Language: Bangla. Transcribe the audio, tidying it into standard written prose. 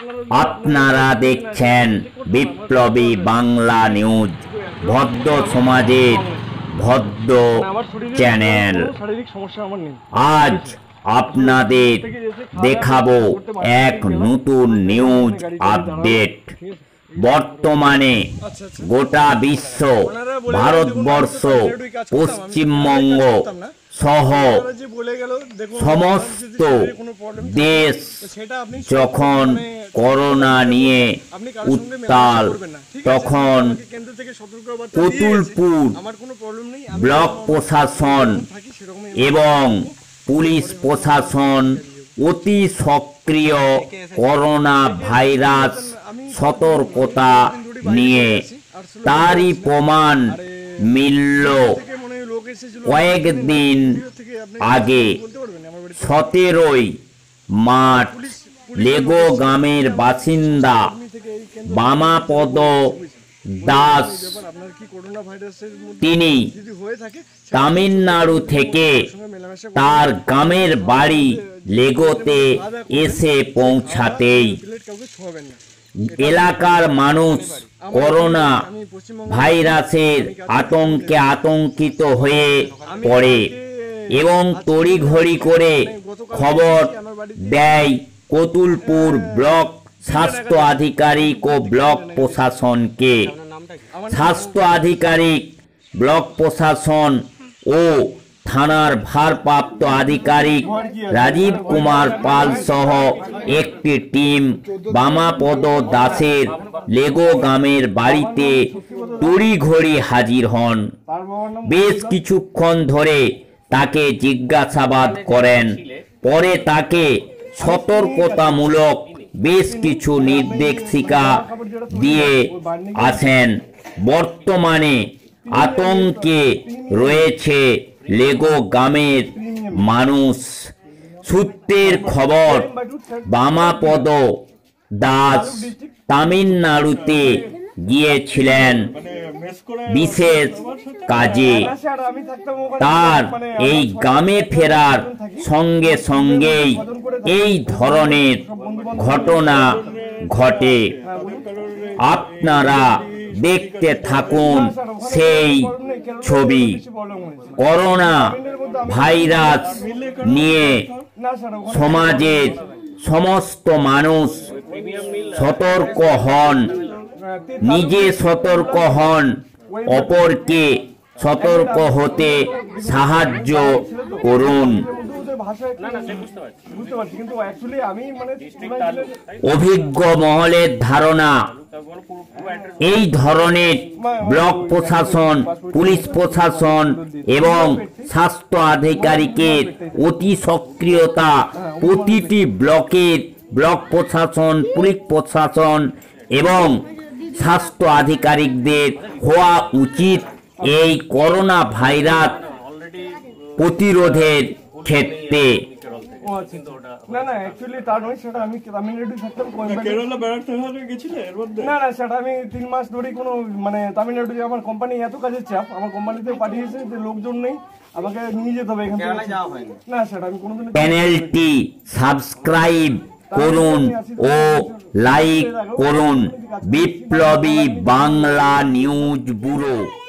আপনারা দেখছেন বিপ্লবী বাংলা নিউজ, ভদ্র সমাজের ভদ্র চ্যানেল। আজ আপনাদের দেখাবো এক নতুন নিউজ আপডেট। বর্তমানে গোটা বিশ্ব, ভারতবর্ষ, পশ্চিমবঙ্গ সহ সমস্ত দেশ যখন করোনা নিয়ে উত্তাল, তখন কতুলপুর ব্লক প্রশাসন এবং পুলিশ প্রশাসন অতি সক্রিয় করোনা ভাইরাস সতর্কতা নিয়ে তারই প্রমাণ মিলল কয়েকদিন আগে। 17ই মার্চ লেগো গ্রামের বাসিন্দা বামাপদ দাস, তিনি তামিলনাড়ু থেকে তার গ্রামের বাড়ি লেগোতে এসে পৌঁছাতেই এলাকার মানুষ করোনা ভাইরাসের আতঙ্কে আতঙ্কিত হয়ে পড়ে এবং তড়িঘড়ি করে খবর দেয় কতুলপুর ব্লক স্বাস্থ্য আধিকারিক ও ব্লক প্রশাসনকে। স্বাস্থ্য আধিকারিক, ব্লক প্রশাসন ও থানার ভারপ্রাপ্ত আধিকারিক রাজীব কুমার পাল সহ একটি টিম বামাপদ দাসের লেগো গ্রামের বাড়িতে তড়িঘড়ি হাজির হন। বেশ কিছুক্ষণ ধরে তাকে জিজ্ঞাসাবাদ করেন। পরে তাকে সতর্কতামূলক বেশ কিছু নির্দেশিকা দিয়ে আসেন। বর্তমানে আতঙ্কে রয়েছে লেগো গ্রামের মানুষ। সূত্রের খবর, বামাপদ দাস তামিলনাড়ুতে গিয়েছিলেন বিশেষ কাজে। তার এই গ্রামে ফেরার সঙ্গে সঙ্গেই এই ধরনের ঘটনা ঘটে। আপনারা দেখতে থাকুন সেই ছবি। করোনা ভাইরাস নিয়ে সমাজের সমস্ত মানুষ সতর্ক হন, নিজে সতর্ক হন, অপরকে সতর্ক হতে সাহায্য করুন। অভিজ্ঞ মহলের ধারণা, এই ধরনের ব্লক প্রশাসন, পুলিশ প্রশাসন এবং স্বাস্থ্য আধিকারিকের অতি সক্রিয়তা প্রতিটি ব্লকের ব্লক প্রশাসন, পুলিশ প্রশাসন এবং স্বাস্থ্য আধিকারিকদের হওয়া উচিত এই করোনা ভাইরাস প্রতিরোধের ক্ষেত্রে। না না, অ্যাকচুয়ালি তার নয়, সেটা আমি তামিলনাড়ু থাকতাম, কেরালা বেড়াতে গেছিলে এর মধ্যে। না না, সেটা আমি 3 মাস ধরে কোনো তামিলনাড়ু, আমার কোম্পানি এত কাজের চাপ, আমার কোম্পানিতে পাঠিয়েছে যে লোকজন নেই, আমাকে নিয়ে যেতে হবে এখান থেকে। না সেটা আমি কোনোদিন। চ্যানেলটি সাবস্ক্রাইব করুন ও লাইক করুন। বিপ্লবী বাংলা নিউজ ব্যুরো।